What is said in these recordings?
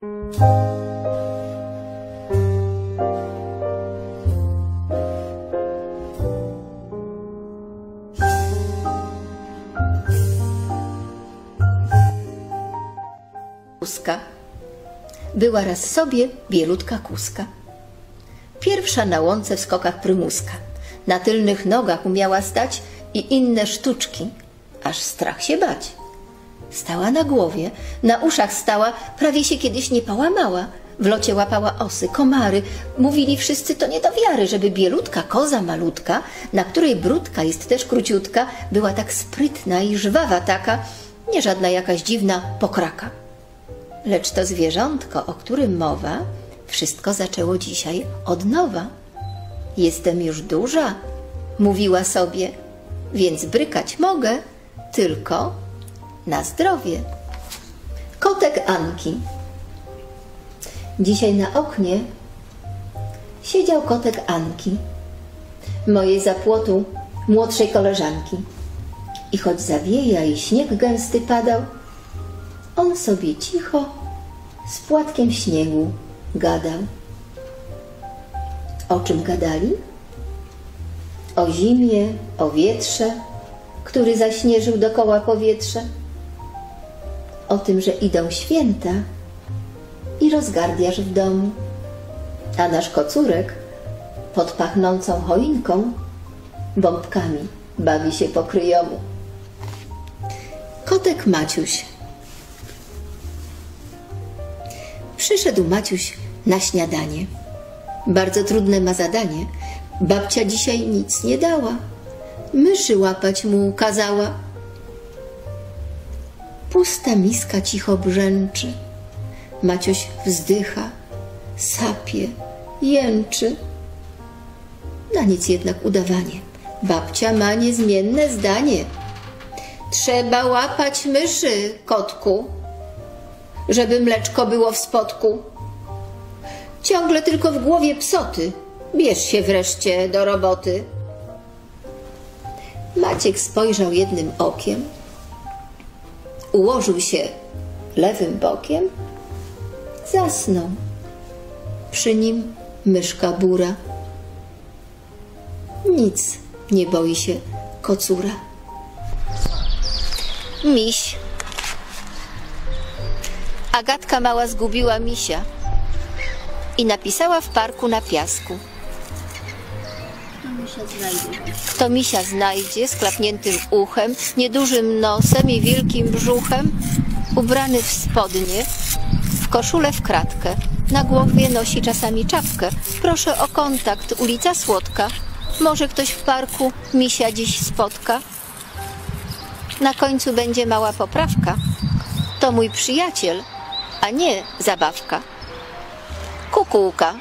Kuska. Była raz sobie bielutka kuska. Pierwsza na łące w skokach prymuska. Na tylnych nogach umiała stać i inne sztuczki, aż strach się bać. Stała na głowie, na uszach stała, prawie się kiedyś nie połamała. W locie łapała osy, komary. Mówili wszyscy, to nie do wiary, żeby bielutka koza malutka, na której brudka jest też króciutka, była tak sprytna i żwawa taka, nie żadna jakaś dziwna pokraka. Lecz to zwierzątko, o którym mowa, wszystko zaczęło dzisiaj od nowa. Jestem już duża, mówiła sobie, więc brykać mogę, tylko na zdrowie. Kotek Anki. Dzisiaj na oknie siedział kotek Anki, mojej za płotu młodszej koleżanki. I choć zawieja i śnieg gęsty padał, on sobie cicho z płatkiem śniegu gadał. O czym gadali? O zimie, o wietrze, który zaśnieżył dokoła powietrze. O tym, że idą święta i rozgardiasz w domu, a nasz kocurek pod pachnącą choinką bombkami bawi się po kryjomu. Kotek Maciuś. Przyszedł Maciuś na śniadanie. Bardzo trudne ma zadanie. Babcia dzisiaj nic nie dała. Myszy łapać mu kazała. Pusta miska cicho brzęczy. Maciuś wzdycha, sapie, jęczy. Na nic jednak udawanie. Babcia ma niezmienne zdanie. Trzeba łapać myszy, kotku, żeby mleczko było w spodku. Ciągle tylko w głowie psoty. Bierz się wreszcie do roboty. Maciek spojrzał jednym okiem, ułożył się lewym bokiem, zasnął. Przy nim myszka bura. Nic nie boi się kocura. Miś. Agatka mała zgubiła misia i napisała w parku na piasku. Kto misia znajdzie z klapniętym uchem, niedużym nosem i wielkim brzuchem, ubrany w spodnie, w koszulę w kratkę, na głowie nosi czasami czapkę. Proszę o kontakt, ulica Słodka. Może ktoś w parku misia dziś spotka. Na końcu będzie mała poprawka. To mój przyjaciel, a nie zabawka. Kukułka.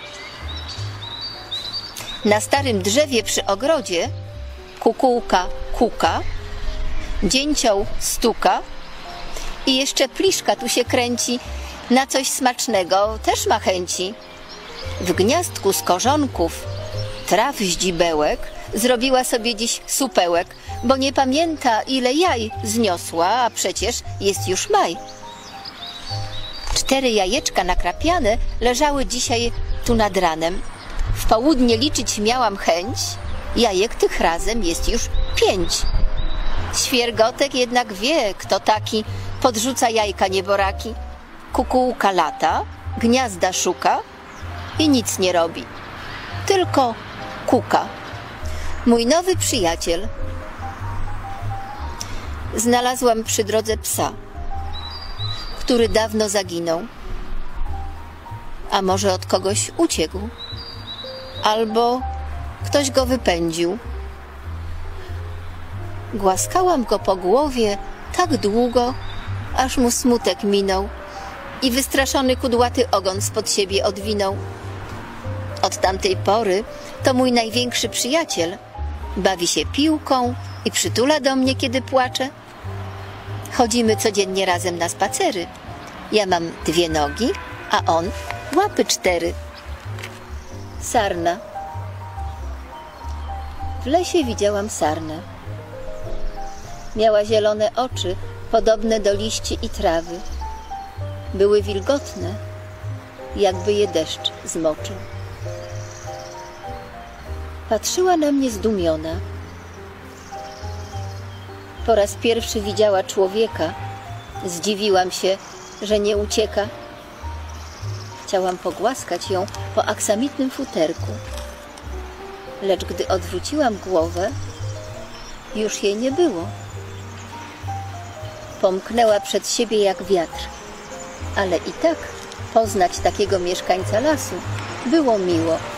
Na starym drzewie przy ogrodzie kukułka kuka, dzięcioł stuka i jeszcze pliszka tu się kręci, na coś smacznego też ma chęci. W gniazdku z korzonków, traw zdzibełek zrobiła sobie dziś supełek, bo nie pamięta, ile jaj zniosła, a przecież jest już maj. 4 jajeczka nakrapiane leżały dzisiaj tu nad ranem. W południe liczyć miałam chęć, jajek tych razem jest już 5. Świergotek jednak wie, kto taki podrzuca jajka nieboraki. Kukułka lata, gniazda szuka i nic nie robi, tylko kuka. Mój nowy przyjaciel. Znalazłam przy drodze psa, który dawno zaginął. A może od kogoś uciekł, albo ktoś go wypędził. Głaskałam go po głowie tak długo, aż mu smutek minął i wystraszony kudłaty ogon spod siebie odwinął. Od tamtej pory to mój największy przyjaciel. Bawi się piłką i przytula do mnie, kiedy płaczę. Chodzimy codziennie razem na spacery. Ja mam 2 nogi, a on łapy 4. Sarna. W lesie widziałam sarnę. Miała zielone oczy, podobne do liści i trawy. Były wilgotne jakby je deszcz zmoczył. Patrzyła na mnie zdumiona. Po raz pierwszy widziała człowieka. Zdziwiłam się, że nie ucieka. Chciałam pogłaskać ją po aksamitnym futerku. Lecz gdy odwróciłam głowę, już jej nie było. Pomknęła przed siebie jak wiatr, ale i tak poznać takiego mieszkańca lasu było miło.